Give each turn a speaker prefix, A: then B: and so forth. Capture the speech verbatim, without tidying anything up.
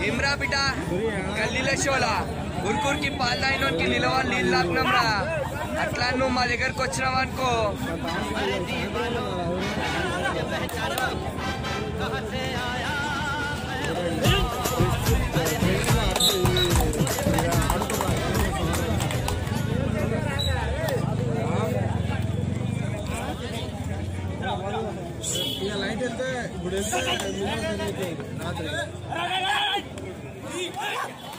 A: ఏమ్రా బిడ్డ గల్లీలో షోలా ఉరుకురికి పాలు తాగినోనికి నిలవాలి నీళ్ళు లాక్నం రా. అట్లా నువ్వు మా దగ్గరకు వచ్చినావు అనుకో
B: లైట్ వెళ్తే ఇప్పుడు వెళ్తే